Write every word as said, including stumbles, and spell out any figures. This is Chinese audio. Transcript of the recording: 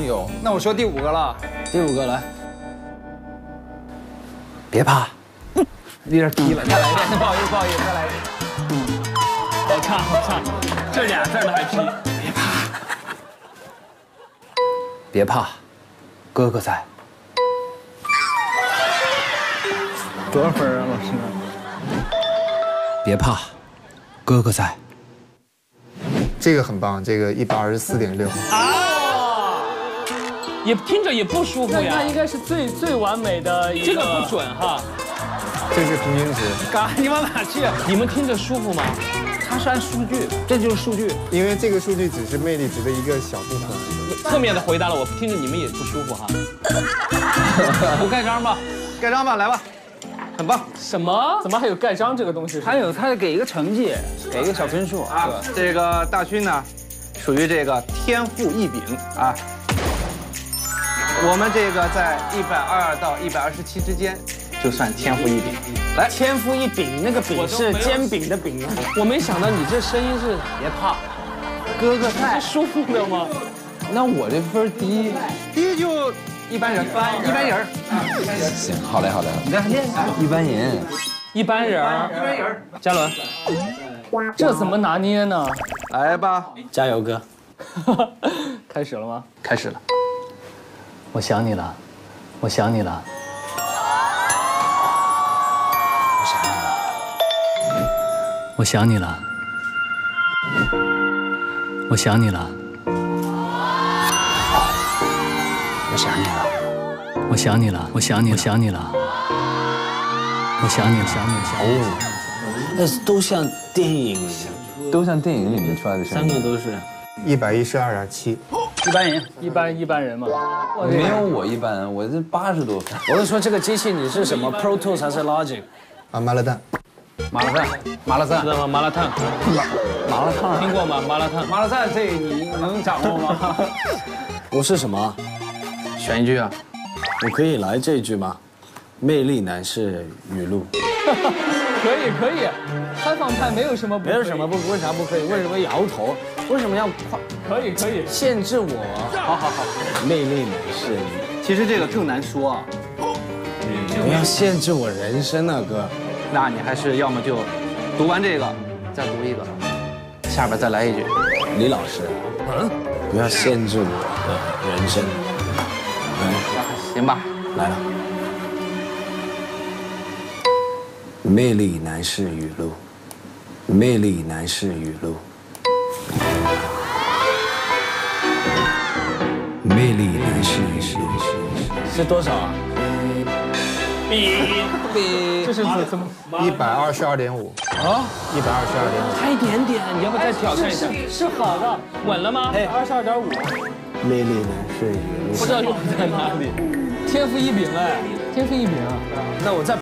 有。 那我说第五个了， 第五个来， 别怕，有点低了，再来一遍，不好意思，不好意思，再来一遍。 好差好差，这俩字的还批。 别怕，别怕，哥哥在。 多少分啊，老师？ 别怕，哥哥在。 这个很棒，这个一百二十四点六。 啊，也听着也不舒服呀。 那应该是最最完美的一个。 这个不准哈。 这是平均值。 嘎，你往哪去？你们听着舒服吗？ 它是按数据，这就是数据。 因为这个数据只是魅力值的一个小部分。 侧面的回答了我，听着你们也不舒服哈。不盖章吧？ 盖章吧，来吧，很棒。 什么？怎么还有盖章这个东西？ 还有他给一个成绩，给一个小分数啊。这个大勋呢，属于这个天赋异禀啊。我们这个在一百二到一百二十七之间，就算天赋异禀。来， 天赋异禀，那个饼是煎饼的饼啊。 我没想到你这声音是别怕，哥哥在。 舒服的吗？ 那我这分低， 低就一般人，一般人。 行，好嘞好嘞。 你再练一下。 一般人， 一般人儿。 一般人。 嘉伦， 这怎么拿捏呢？ 来吧， 加油哥！开始了吗？ 开始了。 我想你了，我想你了。我想你了，我想你了， 我想你了， 我想你了，我想你，我想你了，我想你，想你，想你。 哦，那都像电影一样， 都像电影里面出来的声三音。 个都是。 一百一十二点七。 一般人，一般一般人嘛。 没有我一般，我这八十多分。 我是说这个机器你是什么 Pro Tools 还是 Logic？ 啊，麻辣蛋。 麻辣烫，麻辣烫知，道吗？麻辣烫， 麻辣烫， 听过吗？麻辣烫， 麻辣烫，这你能掌握吗？ 我是什么？ 选一句啊。 我可以来这一句吗？魅力男士语录。 可以可以，开放派没有什么不可以， 没有什么不，为啥不可以？为什么摇头？为什么要夸可以可以。 限制我？ 好好好， 魅力男士， 其实这个更难说啊。 不要限制我人生啊，哥。 那你还是要么就读完这个，再读一个，下边再来一句。 李老师，嗯，不要限制我的人生。来， 行吧， 来了。魅力男士语录，魅力男士语录，魅力男士语录是多少啊？ 比比， 这是怎么？ 一百二十二点五。 啊， 一百二十二点五。 差一点点，你要不再挑战一下？ 是好的， 稳了吗？ 二十二点五， 魅力男士语录。 不知道用在哪里。 天赋异禀哎，天赋异禀啊。 那我再。